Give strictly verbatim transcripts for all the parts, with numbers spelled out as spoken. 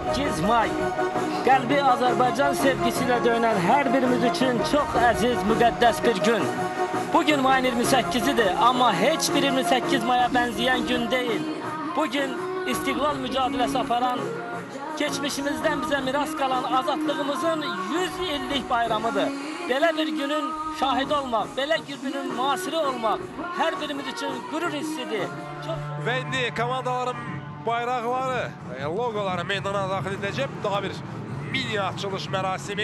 səkkiz may. Qəlbi Azərbaycan sevgisiyle dönen her birimiz için çok əziz, müqəddəs bir gün. Bugün mayın iyirmi səkkizidir, amma heç bir iyirmi səkkiz maya benzeyen gün değil. Bugün istiqlal mücadelesi aparan, geçmişimizden bize miras kalan azadlığımızın yüz illik bayramıdır. Belə bir günün şahidi olmaq, belə bir günün muasiri olmaq her birimiz için gurur hissidir. Çok... Ve indi komandaların bayraqları, logoları meydana daxil edəcək. Daha bir mini açılış mərasimi.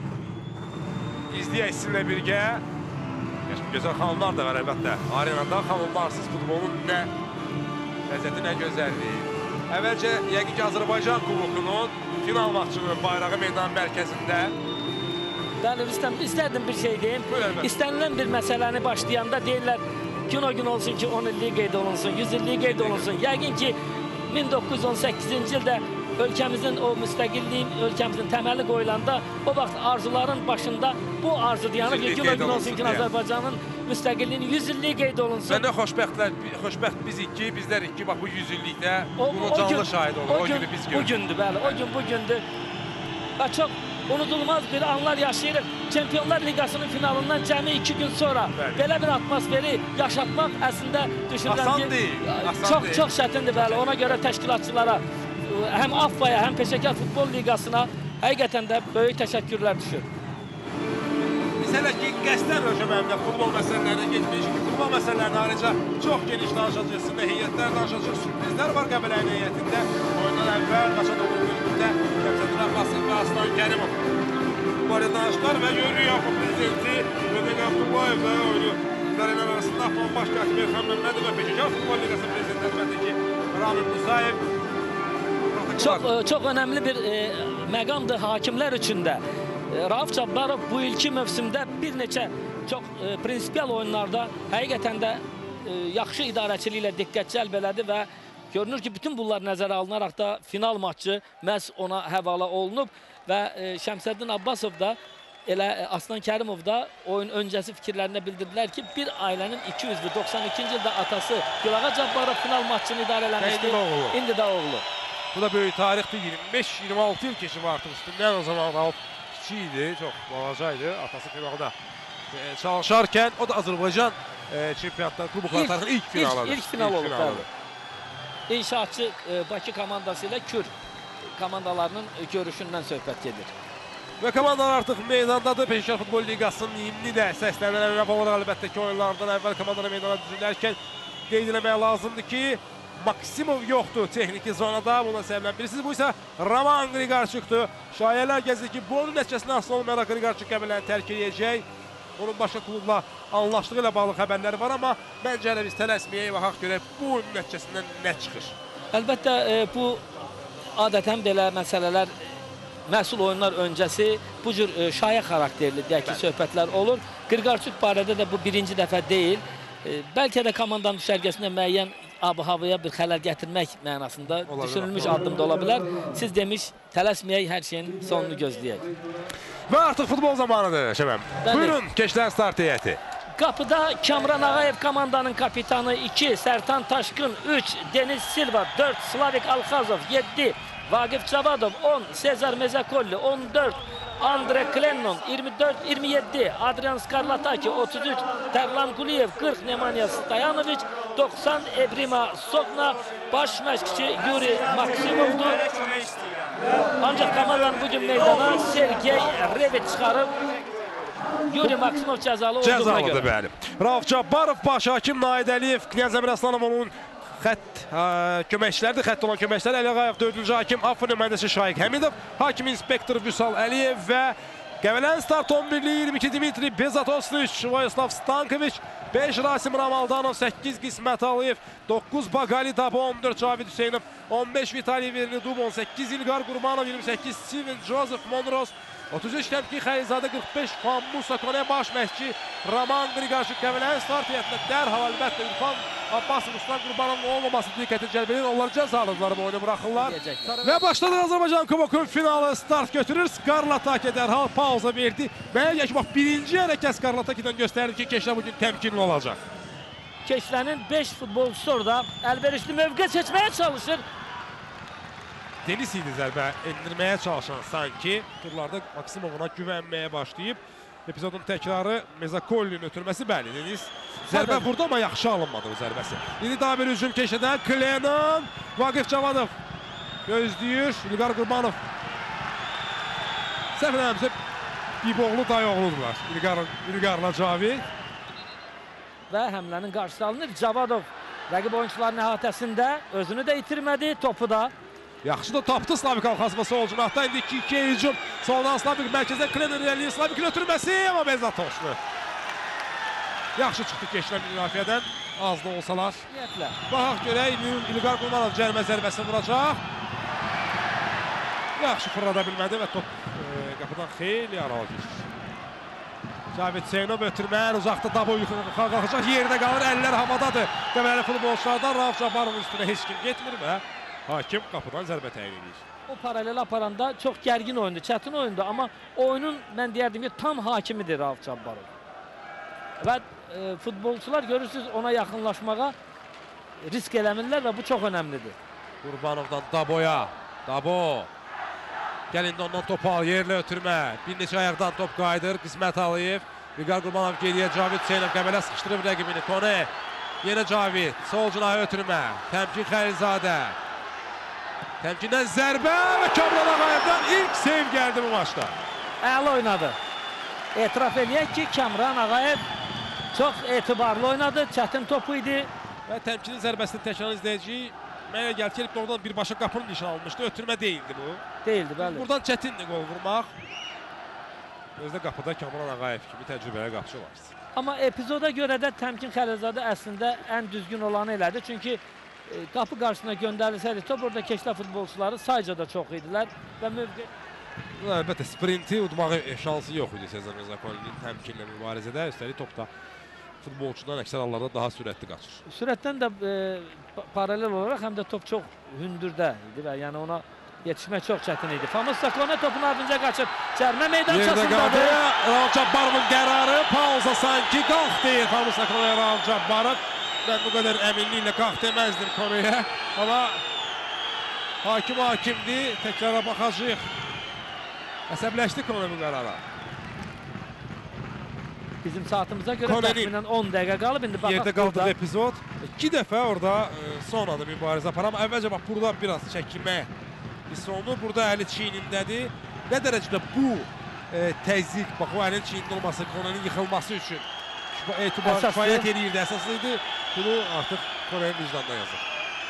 İzləyək sizinlə birgə. Gözəl xanımlar da var əlbəttə. Arenada xanımlarsız futbolun nə ləzzəti, nə gözəlliyi. Əvvəlcə yəqin ki Azərbaycan Kubokunun final maçının bayrağı meydanın mərkəzində. Bəli, Rüstəm, istərdim bir şey deyim. İstənilən bir məsələni başlayanda deyirlər, gün o gün olsun ki on illiyi qeyd olunsun, yüz illiyi qeyd olunsun. Yəqin ki min doqquz yüz on səkkizinci ildə ölkəmizin o müstəqilliyin, ölkəmizin təməli qoyulanda o vaxt arzuların başında bu arzu dayanır ki, gün o gün olsun ki Azərbaycanın müstəqilliyinin yüz illiyi qeyd olunsun. Və nə xoşbəxtlər, xoşbəxt bizik ki, bizlərik ki, bax bu yüz illikdə bunu canlı şahid olur, o günü biz görürük. O gündür, bəli, o gün bugündür. Və çox unudulmaz bir anlar yaşayırıq. Çempionlar Ligasının finalından cəmi iki gün sonra bəli, belə bir atmosferi yaşatmaq əslində düşünürəm asan ki, deyil, asan çox, deyil. çox çətindir, bəli. Ona görə təşkilatçılara, həm A F F-ya, həm Peşəkar Futbol Ligasına həqiqətən də böyük təşəkkürlər düşür. Biz hələ ki, qəsdən Röşəməyimdə futbol məsələlərinə geçmiş ki, futbol məsələlərini ayrıca çox geniş danışacaq, sizdə heyətlər danışacaq, sürprizlər var Qəbələyin heyətində. Oyundan əvvəl, qaçan olur bölümündə Kəmsədir Abbasov və Aslan Kərimov barə danışlar və görürük Yaxud prezidenti Mehmet Abdullayev və oyunu İdarələr arasında Afon Baş Katibi Elxan Məmmədov və Peşəkar Futbol Liqası prezidenti əlbəttəki Ramil Musayev. Çox, çox önemli bir e, məqamdır hakimlər üçün də. E, Rauf Cabbarov bu ilki mövsümdə bir neçə çox e, prinsipial oyunlarda həqiqətən də e, yaxşı idarəçiliklə diqqət cəlb elədi və görünür ki, bütün bunlar nəzərə alınaraq da final maçı məhz ona həvala olunub və e, Şəmsəddin Abbasov da elə Aslan Kərimov da oyun öncəsi fikirlərində bildirdilər ki, bir ailənin iki üzvü doxsan ikinci ildə atası Gülağa Cabbarov final maçını idarə eləmişdi. İndi də oğlu. Bu da böyük tarixdir. iyirmi beş iyirmi altı yıl keçib artıq üstündən. O zaman Rauf kiçik idi, çox balacaydı. Atası finalda e, çalışarkən o da Azərbaycan e, çempionatlar, klublar tarixinin ilk finalıdır. İlk, ilk final olub, bəli. İnşaatçı e, Bakı komandası ilə Kür komandalarının görüşündən söhbət gedir. Və komandalar artıq meydandadır. Peşəkar Futbol Liqasının himni də səslənən əvvəl olaraq əlbəttə ki, oyunlardan əvvəl komandalar meydana düzülərkən qeyd eləmək lazımdır ki, Maksimov yoxdur texniki zonada, buna səbəblə bilirsiniz. Bu isə Roman Qriqarçukdur. Şayələr gəzir ki, bu onun nəticəsində asılı olmayaraq Qriqarçuk Qəbələni tərk edəcək. Onun başqa klubla anlaşdığı ilə bağlı xəbərləri var, amma məncə hələ biz tələsməyək, baxaq görək bu onun nəticəsindən nə çıxır. Əlbəttə, e, bu adətən belə məsələlər məhsul oyunlar öncəsi bu cür e, şayə xarakterli deyək ki, söhbətlər olur. Qriqarçuk barədə də bu birinci dəfə deyil. E, bəlkə də komandanın düşərgəsində müəyyən ab-ı havaya bir xələl gətirmək mənasında olabilir, düşünülmüş addım da ola bilər. Siz demiş, tələsməyək, hər şeyin sonunu gözləyək. Və artıq futbol zamanıdır Şəməm. Buyurun, keçdən start heyəti. Qapıda Kamran Ağayev komandanın kapitanı, iki Sərtan Taşkın, üç Deniz Silva, dörd Slavik Alxazov, yeddi Vaqif Cavadov, on Sezar Mezakolli, on dörd Andre Klennon, iyirmi dörd iyirmi yeddi Adrian Skarlataki, otuz üç Terlan Quliyev, qırx Nemanja Stojanovic, doxsan Ebrima Sogna, baş məşqçi Yuri Maksimovdur. Ancaq komandanın bugün meydana Sergey Revit çıxarıb. Yuri Maksimov cəzalı olduğuna görə. Cəzalıdır, bəli. Rauf Cabbarov, baş hakim Naid Əliyev, Knyaz Əmir Aslanov onun xətt köməkçilərdir, xətt olan köməkçilər. Əli Ağayev, dördüncü hakim, Afın nümayəndəsi Şaiq Həmidov, hakim inspektor Vüsal Əliyev və Qəbələnin start on birliyi iyirmi iki Dimitri Bezatosliç, Voyaslav Stankoviç, beş Rasim Ramaldanov, səkkiz Qismət Aliyev, doqquz Bagali Dabo, on dörd Cavid Hüseynov, on beş Vitaliy Vernidub, on səkkiz İlqar Qurmanov, iyirmi səkkiz Steven Joseph Monros, otuz üç Təmki Xəlizadə, qırx beş Xan Musa Kone, baş məşqçi Roman Qriqarçuk. Qəbələnin start heyətində dərhal əlbəttə Ürfan Abbasov, Ruslan Qurbanovun olmaması diqqəti cəlb edir. Onlar cəzalıdırlar, bu oyunu buraxırlar. Və başladı Azərbaycan Kubokun finalı start götürür. Skarlataki dərhal pauza verdi. Mənə gəl ki, bax, birinci hərəkət Skarlataki'dən göstərdi ki, Keşlə bugün təmkinli olacaq. Keşlənin beş futbolcusu orada əlverişli mövqe seçməyə çalışır. Deniz idi zərbə endirməyə çalışan sanki. Turlarda Maksimov ona güvənməyə başlayıb. Epizodun təkrarı Mezakollinin ötürməsi bəli. Deniz zərbə vurdu amma yaxşı alınmadı o zərbəsi. İndi daha bir hücum keşədən Klenan, Vaqif Cavadov gözləyir. İlqar Qurbanov. Səhv eləmirəmsə Biboğlu dayıoğludular. İlqar, İlqarla Cavid. Və həmlənin qarşısı alınır. Cavadov rəqib oyunçuların əhatəsində özünü də itirmədi, topu da. Yaxşı da tapdı Slavik Alxasova sol cinahda. İndi iki ikiyə hücum. Soldan Slavik mərkəzdən Klenan irəliyir. Slavikin ötürməsi amma Bezatoslu. Yaxşı çıxdı keçilən müdafiədən. Az da olsalar. Niyyətlə. Baxaq görək, İlqar Qurbanov cərimə zərbəsi vuracaq. Yaxşı fırlada bilmədi və top e, qapıdan xeyli aralı geçir. Cavid Hüseynov ötürmər, uzaqda Dabo yuxarı qalxacaq, yerdə qalır, əllər havadadır. Qəbələ futbolçulardan Rauf Cabbarovun üstünə heç kim getmir və hakim qapıdan zərbə təyin edir. O paralel aparanda çox gərgin oyundu, çətin oyundu, amma oyunun mən deyərdim ki, tam hakimidir Rauf Cabbarov. Və e, futbolçular görürsünüz ona yaxınlaşmağa risk eləmirlər və bu çox önəmlidir. Qurbanovdan Daboya, Dabo. Gəlində ondan top al, yerlə ötürmə. Bir neçə ayaqdan top qaydır, Qismət Aliyev. İlqar Qurbanov geriyə, Cavid Hüseynov qəbələ sıxışdırıb rəqibini. Kone, yenə Cavid, sol cinahı ötürmə. Təmkin Xəlilzadə. Təmkindən zərbə və Kamran Ağayevdən ilk sev gəldi bu maçda. Əla oynadı. Etiraf eləyək ki, Kamran Ağayev çox etibarlı oynadı, çətin topu idi. Və təmkinin zərbəsini təkrar izləyəcəyik. Mənə gəl ki, oradan birbaşa qapının nişan almışdı. Ötürmə deyildi bu. Deyildi, bəli. Buradan çətindir qol vurmaq. Özdə qapıda Kamran Ağayev kimi təcrübəli qapıcı var. Amma epizoda görə də Təmkin Xəlilzadə əslində ən düzgün olanı elədi. Çünki e, qapı qarşısına göndərilsəydi top, orada keçlə futbolçuları sayca da çox idilər və mövqe... Əlbəttə, sprinti udmağı şansı yox idi Sezar Mezakollinin təmkinlə mübarizədə. Üstəlik topda futbolçudan əksər hallarda daha sürətli qaçır. Sürətdən də e, paralel olaraq həm də top çox hündürdə idi və yəni ona yetişmək çox çətin idi. Famous Sakone topun ardınca qaçır. Cərmə meydançasındadır. Rauf Cabbarovun qərarı, pauza sanki qalx deyir Famous Sakone Rauf Cabbarov. Mən bu qədər əminliklə qalx deməzdim konuya. Amma hakim hakimdir. Təkrara baxacaq. Əsəbləşdi konu bu qərara. Bizim saatımıza görə təxminən on dəqiqə qalıb. İndi baxaq yerdə qaldığı epizod. İki dəfə orada e, son anda mübarizə aparam. Əvvəlcə bax burada biraz çəkilmə hissi olunur. Burada əli çiynindədir. Nə dərəcədə bu e, təzyiq, bax o əlin çiynində olması, konunun yıxılması üçün etibar kifayət edirdi, əsaslı idi. Bunu artıq Kone'nin vicdanına yazır.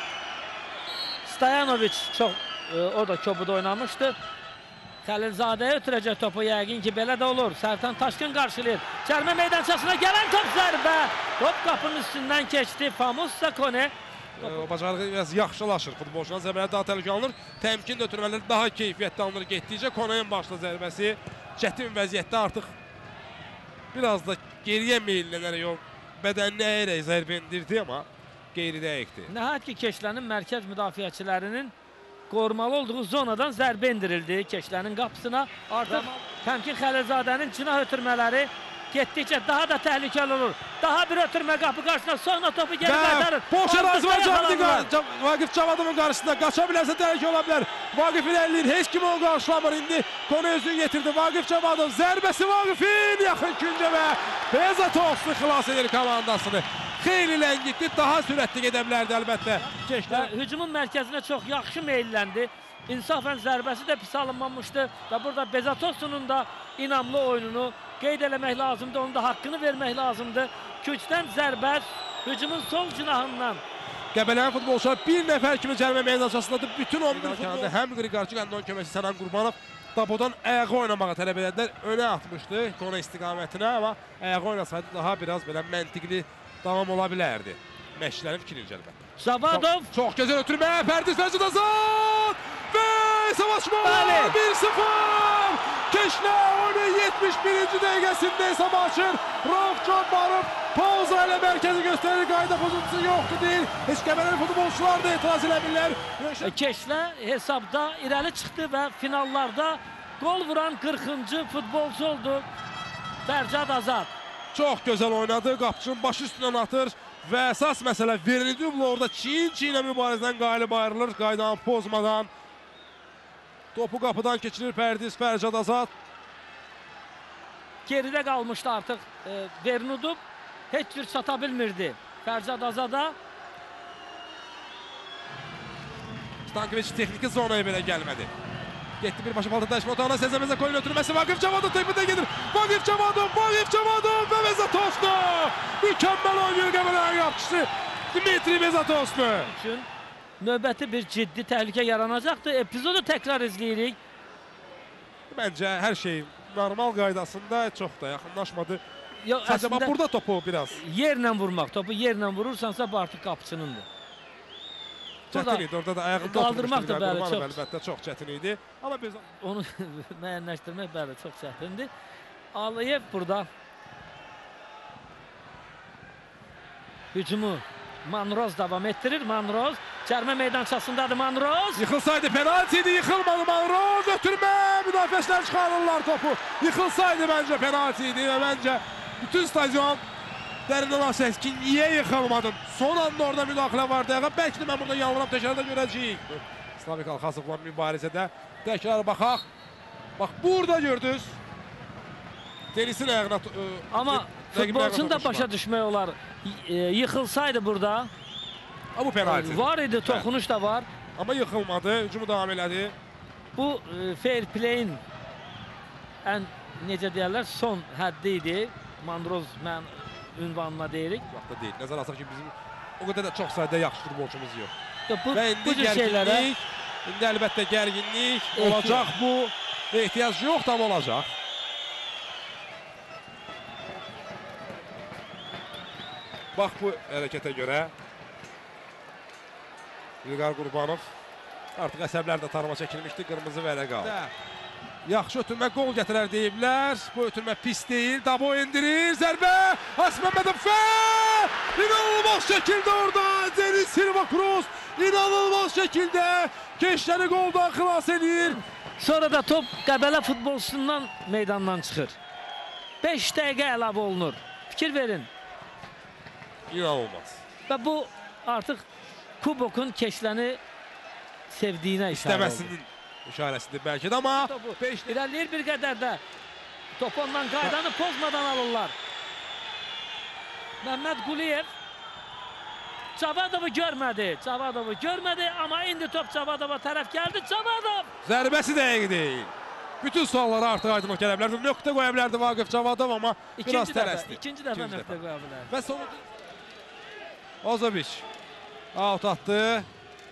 Stojanovic çox, e, o da köbuda oynamışdı. Xəlilzadəyə ötürəcək topu, yəqin ki, belə də olur. Sərtan Taşkın qarşılayır. Cərmə meydançasına gələn top zərbə. Top qapının üstündən keçdi. Famous Sakone. E, o bacarığı biraz yaxşılaşır. Futbolçudan zərbələr daha təhlükə alınır. Təmkin də ötürmələri daha keyfiyyətli alınır getdikcə. Kone'nin başlı zərbəsi çətin vəziyyətdə artıq biraz da geriyə meyillənərək o bədənini əyərək zərbə indirdi, amma qeyri-dəqiqdir. Nəhayət ki, Keçlənin mərkəz müdafiəçilərinin qorumalı olduğu zonadan zərbə indirildi Keçlənin qapısına. Artıq Təmkin Xəlilzadənin cinah ötürmələri getdikcə daha da təhlükəli olur. Daha bir ötürmə qapı qarşısına, sonra topu geri qaytarır. Boş ərazi var Vaqif Cavadovun qarşısında. Qaça bilərsə təhlükə ola bilər. Vaqif irəliləyir, heç kim onu qarşılamır indi. Konu özünü getirdi. Vaqif Cavadov zərbəsi Vaqifin yaxın küncə və Bezatoslu xilas edir komandasını. Xeyli ləngitdi, daha sürətli gedə bilərdi əlbəttə. Keçlər hücumun mərkəzinə çox yaxşı meyilləndi. İnsafən zərbəsi də pis alınmamışdı və burada Bezatoslu'nun da inamlı oyununu qeyd eləmək lazımdır, onun da haqqını vermək lazımdır. Küçdən zərbə hücumun sol cinahından. Qəbələnin futbolçular bir nəfər kimi cərimə meydançasındadır. Bütün on bir futbolçu həm Qriqarçıq, həm də onun köməkçisi Sənan Qurbanov Dabodan ayağı oynamağa tələb edədilər. Önə atmışdı Kone istiqamətinə, amma ayağı oynasaydı daha biraz belə məntiqli davam ola bilərdi. Məşqlərin fikrincə əlbəttə. Cavadov. Çox, çox gözəl ötürmə, Pərdiz Fəcid Azad və savaşma bir sıfır. Keçlə oyunun yetmiş birinci dəqiqəsində hesab açır. Rauf Cabbarov pauza ilə mərkəzi göstərir. Qayda pozuntusu yoxdur deyil. Heç Qəbələ futbolçular da etiraz eləmirlər. Keçlə hesabda irəli çıxdı və finallarda gol vuran qırxıncı futbolçu oldu Fərcad Azad. Çox gözəl oynadı. Qapıçının başı üstündən atır. Və əsas məsələ verildi. Orada çiyin-çiyinə mübarizədən qalib ayrılır. Qaydanı pozmadan. Topu qapıdan keçirir Pərdiz Fərcad Azad. Geride kalmıştı artık e, Vernudub. Heç cür çata bilmirdi Fərzad Azada. Stankoviç texniki zonaya belə gəlmədi. Getdi birbaşa palta dəyişmə otağına Sezar Mezakolun ötürməsi Vaqif Cavadov tepede gedir. Vaqif Cavadov, Vaqif Cavadov ve Mezatovski. Mükemmel oynuyor Qəbələnin qapıçısı Dmitri Mezatovski. Üçün növbəti bir ciddi təhlükə yaranacaqdı. Epizodu təkrar izləyirik. Bence her şey normal qaydasında çox da yaxınlaşmadı. Yo, Sadəcə əslində burada topu biraz yerlə vurmaq, topu yerlə vurursansa bu artıq qapıçınındır. çətin idi. Orada da ayağını qaldırmaq da bəli, çox əlbəttə çox çətin idi. Amma biz Onu müəyyənləşdirmək bəli çox çətindir. Aliyev burada hücumu Manroz davam ettirir. Manroz cərmə meydançasındadır Manroz. yıxılsaydı penalti idi, yıxılmadı Manroz. Ötürmə, müdafiəçilər çıxarırlar topu. Yıxılsaydı bence penalti idi və bence bütün stadion dərindən asəs ki, niyə yıxılmadın? Son anda orada müdaxilə vardı. Bəlkə də mən burada yanılıram, təkrarda görəcəyik. Slavik Alxasovla mübarizədə təkrar baxaq. Bax, burada gördünüz. Denisin ayağına... Amma futbolçunu da başa düşmək olar. Y yıxılsaydı burada. Bu penalti. Var idi, toxunuş da var. Amma yıxılmadı, hücumu devam elədi. Bu e, fair play'in ən necə deyərlər son həddi idi. Manroz mən ünvanına deyirik. Vaxtda deyil. Nəzər alsaq ki, bizim o qədər də çox sayda yaxşı futbolçumuz yox. Bu, Və indi bu cür şeylərə gərginlik, indi əlbəttə gərginlik olacaq bu. Ehtiyac yox da olacaq. Bax bu hərəkətə görə İlqar Qurbanov artıq əsəblər də tanıma çəkilmişdi, qırmızı vərəq aldı. Yaxşı ötürmə qol gətirər deyiblər. Bu ötürmə pis deyil. Dabo indirir. Zərbə. Asməmmədov və inanılmaz şəkildə orada Denis Silva Cruz inanılmaz şəkildə keşləri qoldan xilas edir. Sonra da top Qəbələ futbolçusundan meydandan çıxır. beş dəqiqə əlavə olunur. Fikir verin. İnanılmaz. Və bu artıq Kubokun keşləni sevdiyinə işarə oldu. İstəməsinin işarəsidir bəlkə də, amma İrəliyir bir qədər də. Top ondan qaydanı pozmadan alırlar. Məhməd Quliyev Cavadovu görmədi. Cavadovu görmədi, amma indi top Cavadova tərəf gəldi. Cavadov! Zərbəsi dəqiq deyil. Bütün suallara artıq aydınlıq gələ bilərdi. Nöqtə qoya bilərdi Vaqif Cavadov, amma biraz tələsdi. İkinci dəfə nöqtə qoya bilərdi. Və sonu Ozoviç out attı.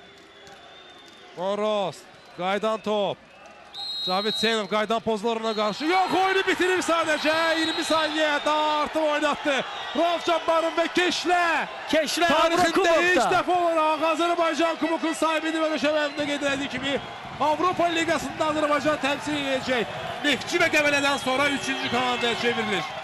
Moroz qaydan top. Cavid Hüseynov qaydan pozlarına qarşı. Yox, oyunu bitirir sadəcə. iyirmi saniyə daha artıq oynatdı. Rauf Cabbarov və Keşlə. Keşlə tarixində ilk dəfə olaraq Azərbaycan Kubokun sahibidir və döşəməmdə qeyd edildiyi kimi Avropa Liqasında Azərbaycan təmsil edəcək. Neftçi və Qəbələdən sonra üçüncü komandaya çevrilir.